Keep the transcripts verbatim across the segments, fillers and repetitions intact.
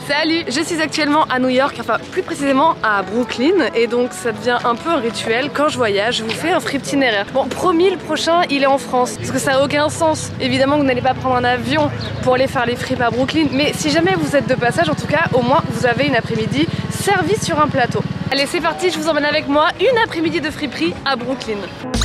Salut, je suis actuellement à New York, enfin plus précisément à Brooklyn, et donc ça devient un peu un rituel. Quand je voyage, je vous fais un free itinéraire. Bon, promis, le prochain, il est en France, parce que ça n'a aucun sens. Évidemment que vous n'allez pas prendre un avion pour aller faire les fripes à Brooklyn, mais si jamais vous êtes de passage, en tout cas, au moins vous avez une après-midi servie sur un plateau. Allez, c'est parti, je vous emmène avec moi une après-midi de friperie à Brooklyn.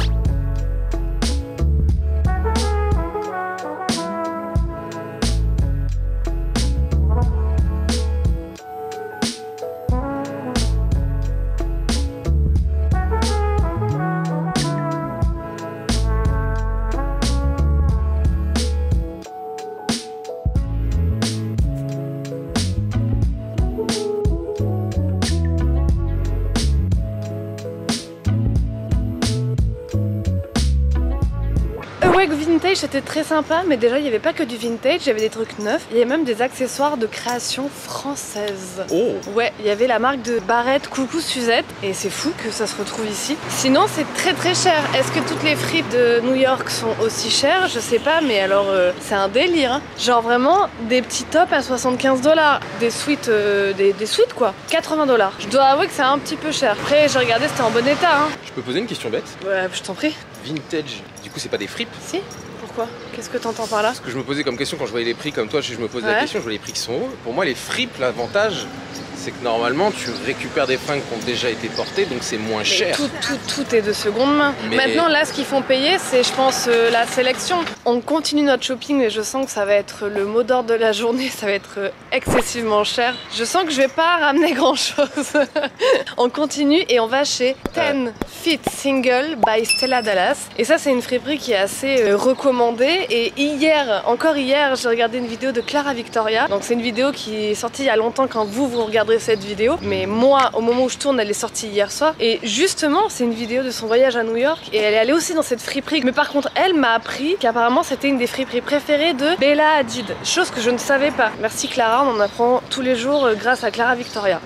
Ouais, vintage c'était très sympa, mais déjà il n'y avait pas que du vintage, il y avait des trucs neufs, il y avait même des accessoires de création française. Oh. Ouais, il y avait la marque de Barrette Coucou Suzette, et c'est fou que ça se retrouve ici. Sinon c'est très très cher. Est-ce que toutes les fripes de New York sont aussi chères? Je sais pas, mais alors euh, c'est un délire, hein. Genre vraiment des petits tops à soixante-quinze dollars, des suites, euh, des, des suites quoi, quatre-vingts dollars. Je dois avouer que c'est un petit peu cher. Après j'ai regardé, c'était en bon état, hein. Je peux poser une question bête? Ouais, je t'en prie. Vintage, du coup c'est pas des fripes? Si? Pourquoi? Qu'est-ce que t'entends par là? Ce que je me posais comme question quand je voyais les prix comme toi, je me pose ouais. la question, je vois les prix qui sont hauts. Pour moi les fripes, l'avantage c'est que normalement tu récupères des fringues qui ont déjà été portées, donc c'est moins cher. Tout, tout, tout est de seconde main. Mais... Maintenant là ce qu'ils font payer c'est je pense euh, la sélection. On continue notre shopping et je sens que ça va être le mot d'ordre de la journée, ça va être euh, excessivement cher. Je sens que je vais pas ramener grand chose. On continue et on va chez ten Fit Single by Stella Dallas. Et ça c'est une friperie qui est assez euh, recommandée. Et hier, encore hier, j'ai regardé une vidéo de Clara Victoria. Donc c'est une vidéo qui est sortie il y a longtemps quand vous vous regardez cette vidéo, mais moi au moment où je tourne elle est sortie hier soir, et justement c'est une vidéo de son voyage à New York et elle est allée aussi dans cette friperie, mais par contre elle m'a appris qu'apparemment c'était une des friperies préférées de Bella Hadid, chose que je ne savais pas. Merci Clara, on en apprend tous les jours grâce à Clara Victoria.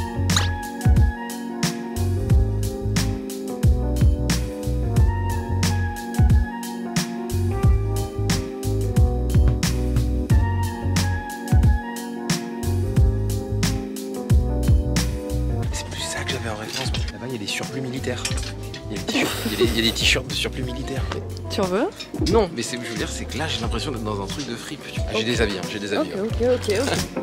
Là-bas, il y a des surplus militaires. Il y a des t-shirts de surplus militaires. Tu en veux? Non, mais c'est, je veux dire, c'est que là, j'ai l'impression d'être dans un truc de fripe. Ah, j'ai des habits, hein, j'ai des habits. Ok, ok, ok, ok.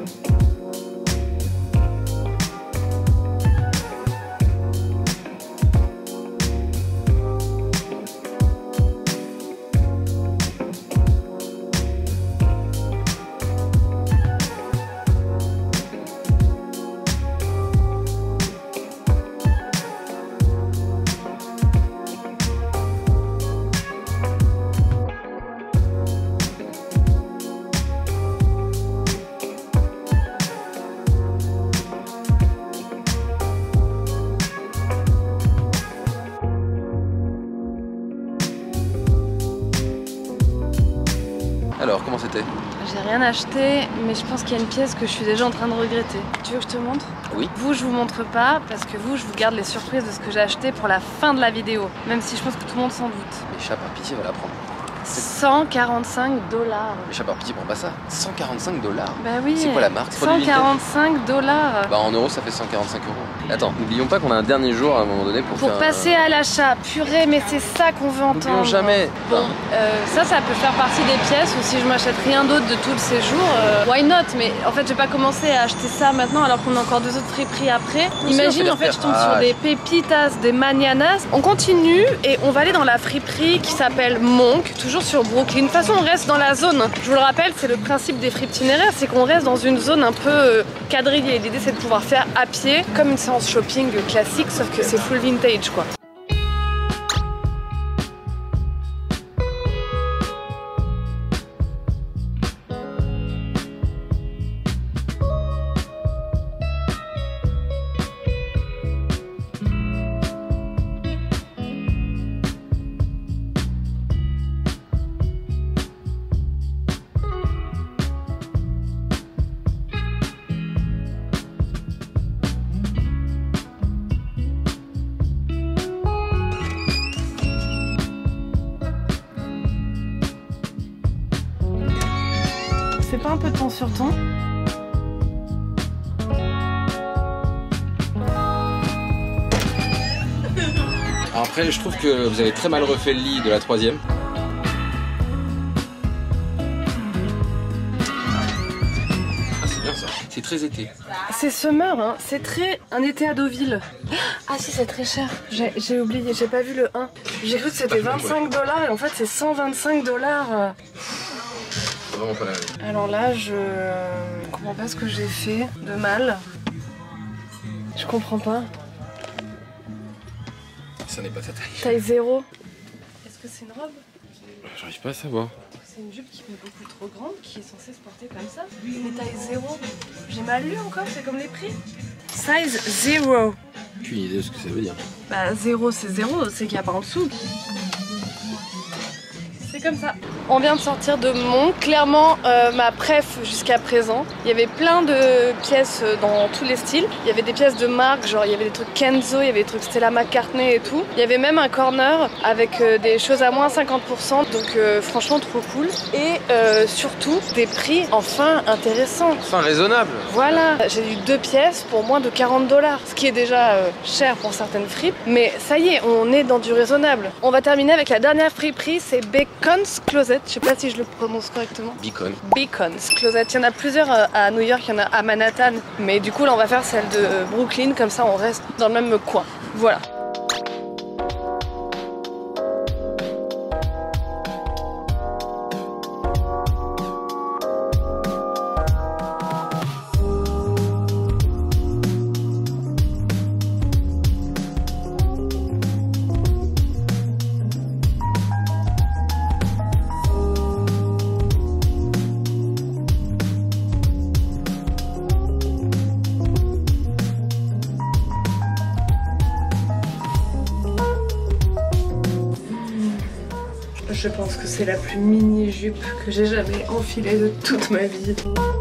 Alors, comment c'était? J'ai rien acheté, mais je pense qu'il y a une pièce que je suis déjà en train de regretter. Tu veux que je te montre? Oui. Vous, je vous montre pas, parce que vous, je vous garde les surprises de ce que j'ai acheté pour la fin de la vidéo. Même si je pense que tout le monde s'en doute. Mais Chat par pitié va la prendre. cent quarante-cinq dollars. Mais Chat par pitié prend pas ça. cent quarante-cinq dollars. Bah oui. C'est quoi la marque? cent quarante-cinq dollars. Bah en euros ça fait cent quarante-cinq euros. Attends, n'oublions pas qu'on a un dernier jour à un moment donné pour, pour faire passer un... à l'achat. Purée, mais c'est ça qu'on veut entendre. N'oublions jamais. Bon, euh, ça, ça peut faire partie des pièces, ou si je m'achète rien d'autre de tout le séjour, euh, why not? Mais en fait, j'ai pas commencé à acheter ça maintenant alors qu'on a encore deux autres friperies après. Aussi, imagine, en fait, je tombe sur des pépitas, des manianas. On continue et on va aller dans la friperie qui s'appelle Monk, toujours sur Brooklyn. De toute façon, on reste dans la zone. Je vous le rappelle, c'est le principe des fripes itinéraires, c'est qu'on reste dans une zone un peu euh, quadrillée. L'idée, c'est de pouvoir faire à pied, comme une séance shopping classique, sauf que c'est full vintage, quoi. C'est pas un peu de temps sur temps? Après, je trouve que vous avez très mal refait le lit de la troisième. Ah, c'est bien ça. C'est très été. C'est summer, hein. C'est très un été à Deauville. Ah si, c'est très cher. J'ai oublié, j'ai pas vu le un. J'ai cru que c'était vingt-cinq dollars et en fait c'est cent vingt-cinq dollars. Vraiment pas la même. Alors là, je comprends pas ce que j'ai fait de mal. Je comprends pas. Ça n'est pas ta taille. Taille zéro. Est-ce que c'est une robe? J'arrive pas à savoir. C'est une jupe qui m'est beaucoup trop grande, qui est censée se porter comme ça. Mais taille zéro. J'ai mal lu encore, c'est comme les prix. Size zéro. Aucune idée de ce que ça veut dire. Bah zéro c'est zéro, c'est qu'il n'y a pas en dessous. C'est comme ça. On vient de sortir de Monk, clairement euh, ma préf jusqu'à présent. Il y avait plein de pièces dans tous les styles. Il y avait des pièces de marque, genre il y avait des trucs Kenzo, il y avait des trucs Stella McCartney et tout. Il y avait même un corner avec euh, des choses à moins cinquante pour cent, donc euh, franchement trop cool. Et euh, surtout des prix enfin intéressants. Enfin raisonnable. Voilà, j'ai eu deux pièces pour moins de quarante dollars, ce qui est déjà euh, cher pour certaines fripes. Mais ça y est, on est dans du raisonnable. On va terminer avec la dernière friperie, c'est Bacon's Closet. Je sais pas si je le prononce correctement. Beacon. Bacon's Closet. Il y en a plusieurs à New York, il y en a à Manhattan. Mais du coup, là, on va faire celle de Brooklyn. Comme ça, on reste dans le même coin. Voilà. Je pense que c'est la plus mini jupe que j'ai jamais enfilée de toute ma vie.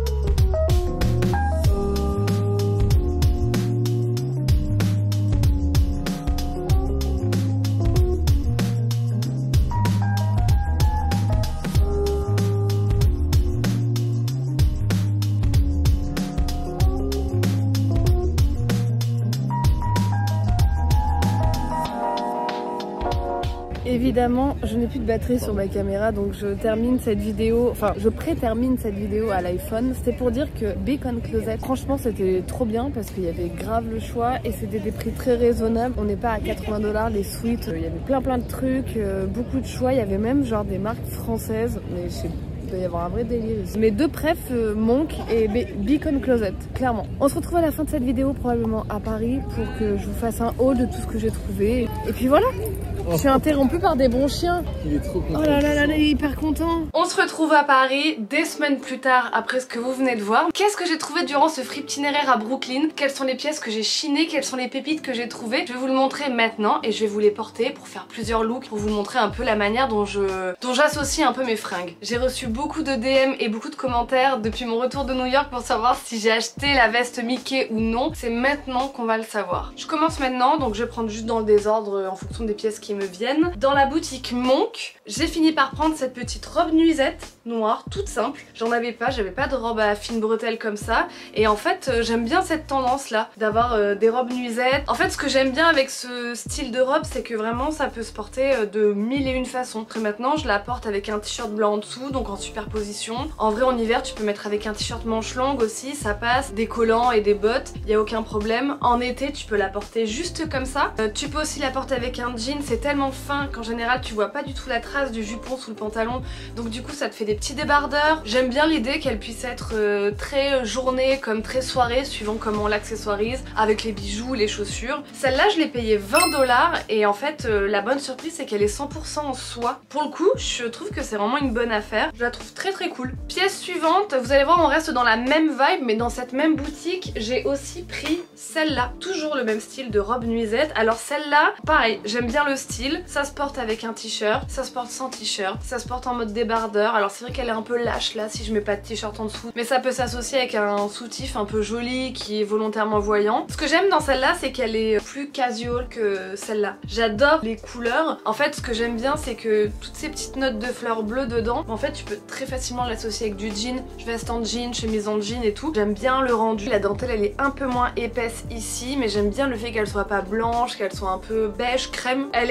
Évidemment, je n'ai plus de batterie sur ma caméra, donc je termine cette vidéo, enfin je pré-termine cette vidéo à l'iPhone. C'était pour dire que Bacon's Closet, franchement c'était trop bien parce qu'il y avait grave le choix et c'était des prix très raisonnables. On n'est pas à quatre-vingts dollars les suites, il y avait plein plein de trucs, beaucoup de choix, il y avait même genre des marques françaises, mais je sais il doit y avoir un vrai délire ici. Mes deux préfs, euh, Monk et Bacon's Closet, clairement. On se retrouve à la fin de cette vidéo, probablement à Paris, pour que je vous fasse un haul de tout ce que j'ai trouvé. Et puis voilà, je suis interrompue par des bons chiens. Il est trop content. Oh là là là, il est hyper content. On se retrouve à Paris, des semaines plus tard, après ce que vous venez de voir. Qu'est-ce que j'ai trouvé durant ce free itinéraire à Brooklyn? Quelles sont les pièces que j'ai chinées? Quelles sont les pépites que j'ai trouvées? Je vais vous le montrer maintenant et je vais vous les porter pour faire plusieurs looks, pour vous montrer un peu la manière dont je dont j'associe un peu mes fringues. J'ai reçu beaucoup de D M et beaucoup de commentaires depuis mon retour de New York pour savoir si j'ai acheté la veste Mickey ou non. C'est maintenant qu'on va le savoir. Je commence maintenant, donc je vais prendre juste dans le désordre en fonction des pièces qui me viennent. Dans la boutique Monk, j'ai fini par prendre cette petite robe nuisette noire, toute simple. J'en avais pas, j'avais pas de robe à fine bretelle comme ça. Et en fait, euh, j'aime bien cette tendance là, d'avoir euh, des robes nuisettes. En fait, ce que j'aime bien avec ce style de robe, c'est que vraiment ça peut se porter euh, de mille et une façons. Après maintenant, je la porte avec un t-shirt blanc en dessous, donc en superposition. En vrai, en hiver, tu peux mettre avec un t-shirt manche longue aussi, ça passe. Des collants et des bottes, il y a aucun problème. En été, tu peux la porter juste comme ça. Euh, tu peux aussi la porter avec un jean, c'est tellement fin qu'en général, tu vois pas du tout la trace du jupon sous le pantalon. Donc du coup, ça te fait des petits débardeurs. J'aime bien l'idée qu'elle puisse être euh, très journée comme très soirée, suivant comment on l'accessoirise, avec les bijoux, les chaussures. Celle-là, je l'ai payée vingt dollars et en fait, euh, la bonne surprise, c'est qu'elle est cent pour cent en soie. Pour le coup, je trouve que c'est vraiment une bonne affaire. Je la trouve très très cool. Pièce suivante, vous allez voir, on reste dans la même vibe, mais dans cette même boutique, j'ai aussi pris celle-là. Toujours le même style de robe nuisette. Alors celle-là, pareil, j'aime bien le style. Ça se porte avec un t-shirt, ça se porte sans t-shirt, ça se porte en mode débardeur. Alors c'est vrai qu'elle est un peu lâche là si je mets pas de t-shirt en dessous, mais ça peut s'associer avec un soutif un peu joli qui est volontairement voyant. Ce que j'aime dans celle-là, c'est qu'elle est plus casual que celle-là. J'adore les couleurs. En fait, ce que j'aime bien, c'est que toutes ces petites notes de fleurs bleues dedans, en fait, tu peux très facilement l'associer avec du jean, veste en jean, chemise en jean et tout. J'aime bien le rendu. La dentelle, elle est un peu moins épaisse ici, mais j'aime bien le fait qu'elle soit pas blanche, qu'elle soit un peu beige, crème. Elle est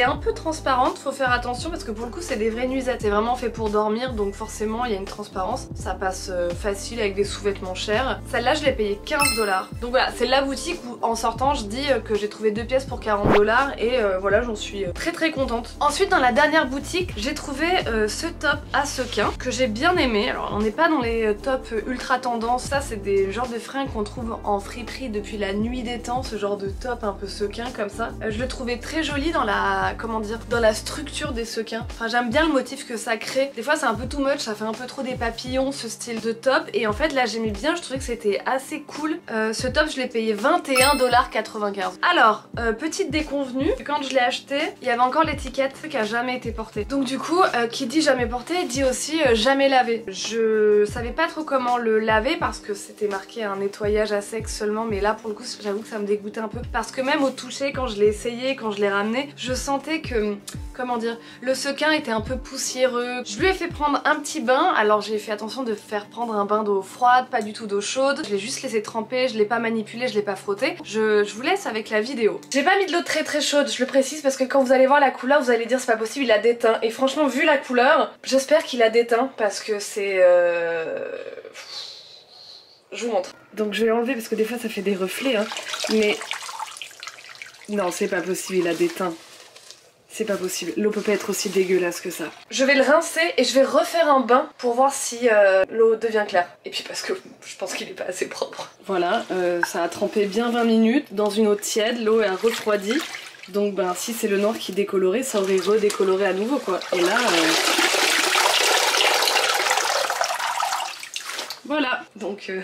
un peu transparente, faut faire attention parce que pour le coup c'est des vraies nuisettes, c'est vraiment fait pour dormir donc forcément il y a une transparence. Ça passe euh, facile avec des sous-vêtements chers. Celle-là je l'ai payée quinze dollars. Donc voilà, c'est la boutique où en sortant je dis euh, que j'ai trouvé deux pièces pour quarante dollars et euh, voilà, j'en suis euh, très très contente. Ensuite dans la dernière boutique, j'ai trouvé euh, ce top à sequins que j'ai bien aimé. Alors on n'est pas dans les euh, tops ultra tendance, ça c'est des genres de fringues qu'on trouve en friperie depuis la nuit des temps, ce genre de top un peu sequin comme ça. Euh, je le trouvais très joli dans la, comment dire, dans la structure des sequins. Enfin j'aime bien le motif que ça crée. Des fois c'est un peu too much, ça fait un peu trop des papillons ce style de top et en fait là j'aimais bien, je trouvais que c'était assez cool. Euh, ce top je l'ai payé vingt et un dollars quatre-vingt-quinze. Alors, euh, petite déconvenue, quand je l'ai acheté, il y avait encore l'étiquette qui a jamais été portée. Donc du coup, euh, qui dit jamais porté, dit aussi euh, jamais lavé. Je savais pas trop comment le laver parce que c'était marqué un nettoyage à sec seulement, mais là pour le coup j'avoue que ça me dégoûtait un peu. Parce que même au toucher, quand je l'ai essayé, quand je l'ai ramené, je sentais que, comment dire, le sequin était un peu poussiéreux. Je lui ai fait prendre un petit bain, alors j'ai fait attention de faire prendre un bain d'eau froide, pas du tout d'eau chaude. Je l'ai juste laissé tremper, je l'ai pas manipulé, je l'ai pas frotté. Je, je vous laisse avec la vidéo. J'ai pas mis de l'eau très très chaude, je le précise parce que quand vous allez voir la couleur, vous allez dire c'est pas possible, il a déteint. Et franchement, vu la couleur, j'espère qu'il a déteint parce que c'est... Euh... Je vous montre. Donc je vais l'enlever parce que des fois ça fait des reflets, hein. Mais... Non, c'est pas possible, il a déteint. C'est pas possible, l'eau peut pas être aussi dégueulasse que ça. Je vais le rincer et je vais refaire un bain pour voir si euh, l'eau devient claire. Et puis parce que je pense qu'il est pas assez propre. Voilà, euh, ça a trempé bien vingt minutes dans une eau tiède, l'eau a refroidi. Donc ben si c'est le noir qui décolorait, ça aurait redécoloré à nouveau quoi. Et là... Euh... Voilà, donc euh...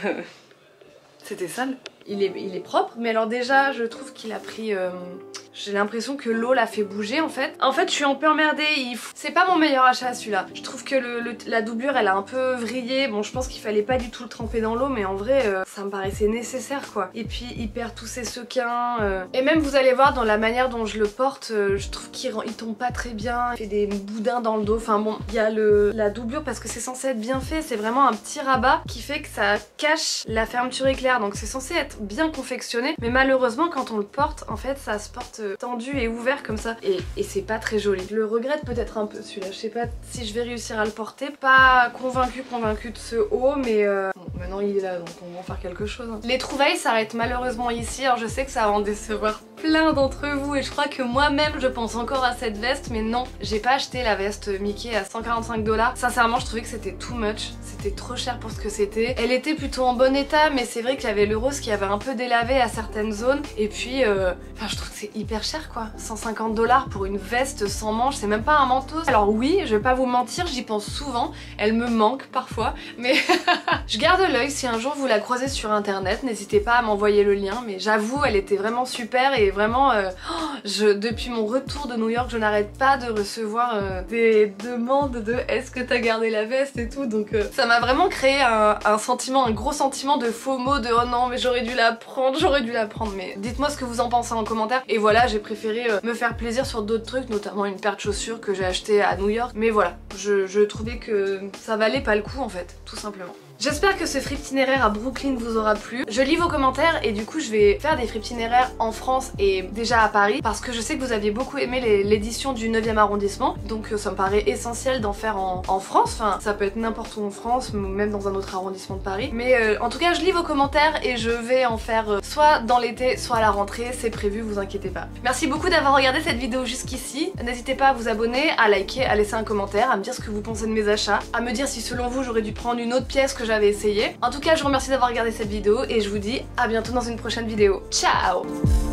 c'était sale. Il est, il est propre, mais alors déjà je trouve qu'il a pris... Euh... J'ai l'impression que l'eau l'a fait bouger en fait. En fait je suis un peu emmerdée, il... c'est pas mon meilleur achat celui-là. Je trouve que le, le, la doublure elle a un peu vrillé. Bon je pense qu'il fallait pas du tout le tremper dans l'eau, mais en vrai euh, ça me paraissait nécessaire quoi. Et puis il perd tous ses sequins. Euh... Et même vous allez voir dans la manière dont je le porte, euh, je trouve qu'il il tombe pas très bien. Il fait des boudins dans le dos. Enfin bon, il y a le, la doublure parce que c'est censé être bien fait. C'est vraiment un petit rabat qui fait que ça cache la fermeture éclair. Donc c'est censé être bien confectionné. Mais malheureusement quand on le porte, en fait ça se porte tendu et ouvert comme ça et, et c'est pas très joli. Je le regrette peut-être un peu celui-là, je sais pas si je vais réussir à le porter. Pas convaincue convaincue de ce haut mais euh... bon, maintenant il est là donc on va en faire quelque chose. Hein. Les trouvailles s'arrêtent malheureusement ici, alors je sais que ça va en décevoir plein d'entre vous et je crois que moi-même je pense encore à cette veste mais non, j'ai pas acheté la veste Mickey à cent quarante-cinq dollars. Sincèrement je trouvais que c'était too much, c'était trop cher pour ce que c'était. Elle était plutôt en bon état mais c'est vrai qu'il y avait le rose qui avait un peu délavé à certaines zones et puis euh... enfin je trouve que c'est hyper cher quoi, cent cinquante dollars pour une veste sans manches, c'est même pas un manteau. Alors oui, je vais pas vous mentir, j'y pense souvent, elle me manque parfois, mais je garde l'œil si un jour vous la croisez sur internet, n'hésitez pas à m'envoyer le lien, mais j'avoue elle était vraiment super et vraiment, euh, je, depuis mon retour de New York, je n'arrête pas de recevoir euh, des demandes de est-ce que t'as gardé la veste et tout, donc euh, ça m'a vraiment créé un, un sentiment, un gros sentiment de FOMO, de oh non mais j'aurais dû la prendre, j'aurais dû la prendre, mais dites-moi ce que vous en pensez en commentaire. Et voilà, j'ai préféré euh, me faire plaisir sur d'autres trucs, notamment une paire de chaussures que j'ai acheté à New York, mais voilà, je, je trouvais que ça valait pas le coup en fait, tout simplement. J'espère que ce free itinéraire à Brooklyn vous aura plu. Je lis vos commentaires et du coup je vais faire des free itinéraires en France et déjà à Paris parce que je sais que vous aviez beaucoup aimé l'édition du neuvième arrondissement, donc ça me paraît essentiel d'en faire en, en France. Enfin ça peut être n'importe où en France, même dans un autre arrondissement de Paris, mais euh, en tout cas je lis vos commentaires et je vais en faire euh, soit dans l'été soit à la rentrée, c'est prévu, vous inquiétez pas. Merci beaucoup d'avoir regardé cette vidéo jusqu'ici, n'hésitez pas à vous abonner, à liker, à laisser un commentaire, à me dire ce que vous pensez de mes achats, à me dire si selon vous j'aurais dû prendre une autre pièce que j'avais essayé. En tout cas je vous remercie d'avoir regardé cette vidéo et je vous dis à bientôt dans une prochaine vidéo. Ciao!